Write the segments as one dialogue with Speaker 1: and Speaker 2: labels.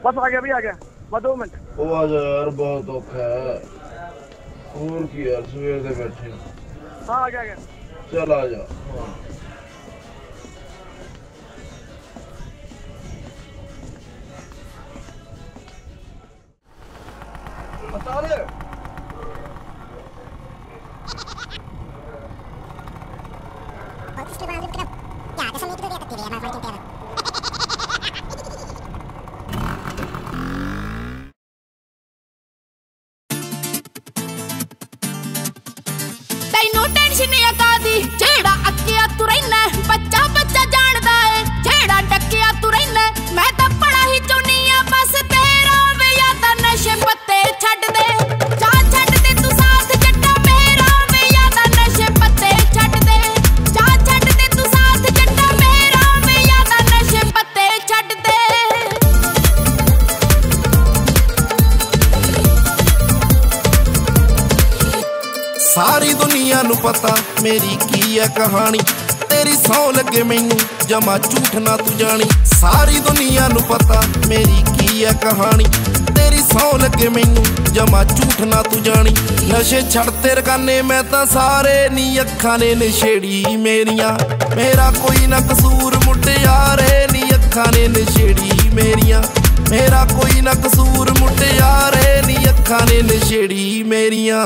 Speaker 1: बस आ गया भी आ गया, बस 2 मिनट।
Speaker 2: ओ आजा यार, बहुत औखा है। और की यार, सवेर से बैठे।
Speaker 1: हाँ आ गया
Speaker 2: चल आ जा। बता दे।
Speaker 3: और इसके बाद क्या कसम नहीं तो दिया करती है मैं फाइटिंग कर।
Speaker 4: टेंशन नहीं कादी जेड़ा अक्किया तू रहना बच्चा बच्चा जानदा है जेड़ा डकिया तू रहना मैं तो बड़ा ही चुनिया बस तेरा वे यादा नशे पत्ते छड़ दे जा छड़ दे तू साथ जट्टा मेरा वे यादा नशे पत्ते छड़ दे जा छड़ दे तू साथ जट्टा मेरा वे यादा नशे पत्ते छड़ दे।
Speaker 5: सारी दुनिया नू पता मेरी की है कहानी तेरी सौ लगे मैनू जमा झूठ ना तू जानी। सारी दुनिया नू पता मेरी की है कहानी तेरी सौ लगे मैनू जमा झूठ ना तू जानी। नशे छड़ते रकाने मैं तां सारे नी अखां ने नशेड़ी मेरियां मेरा कोई ना कसूर मुटियारे नी अखां ने नशेड़ी मेरियां मेरा कोई ना कसूर मुटियारे नी अखां ने नशेड़ी मेरियां।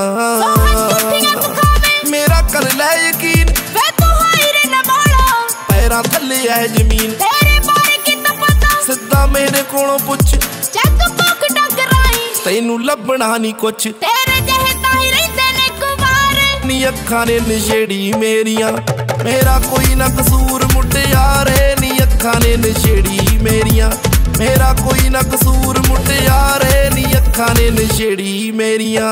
Speaker 5: मेरा कर ले यकीन
Speaker 4: वे तू हायरे न बोलो
Speaker 5: पैरां थल्ले है जमीन
Speaker 4: तेरे बारे की तो पता
Speaker 5: सिद्धा मेरे कोलों पुछ
Speaker 4: चेक बुक डगराई
Speaker 5: तैनू लभना नहीं कुछ
Speaker 4: तेरे जहे ताही रहंदे ने कुवार
Speaker 5: नी अखां ने नशेड़ी मेरियां मेरा कोई ना कसूर मुटियारे नी अखां ने नशेड़ी मेरियां मेरा कोई ना कसूर मुटियारे नी अखां ने नशेड़ी मेरियां।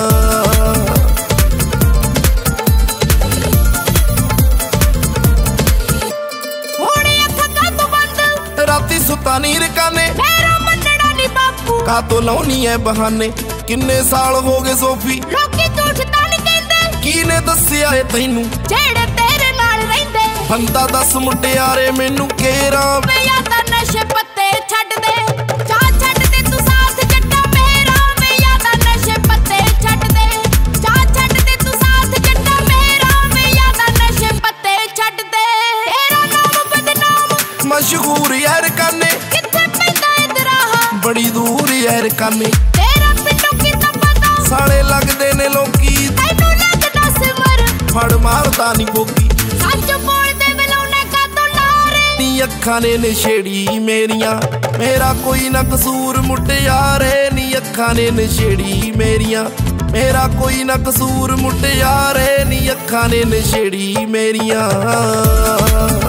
Speaker 5: राती सुता नी रकाने
Speaker 4: मेरा मनड़ा नी बापू
Speaker 5: का तो लाउनी है बहाने किन्ने साल हो गए सोफी
Speaker 4: लोकी झूठ तां नी कहंदे
Speaker 5: कीने दस्सिया है तैनू
Speaker 4: जेड़े तेरे नाल रहिंदे
Speaker 5: बंदा दस मुटियारे मैनू केरा
Speaker 4: वे यादा नशे पत्ते छड़ दे जा छड़ दे तू साथ जट्टा मेरा वे यादा नशे पत्ते छड़ दे जा छड़ दे तू साथ जट्टा मेरा वे यादा नशे पत्ते छड़ दे तेरा नाम बदनाम
Speaker 5: मशहूर यार काने
Speaker 4: किथे पैंदा इधराहा
Speaker 5: बड़ी दूर यार काने
Speaker 4: तेरा पिंडों की तो पता
Speaker 5: साले लगदे ने लोकी
Speaker 4: तैनू लगदा सिमर
Speaker 5: फड़ मारदा नी बोकी
Speaker 4: सच बोल दे मिलौने का तो नारे
Speaker 5: नी अखां ने नशेड़ी मेरियां मेरा कोई ना कसूर मुटियारे नी अखां ने नशेड़ी मेरियां मेरा कोई ना कसूर मुटियारे नी अखां ने नशेड़ी मेरियां।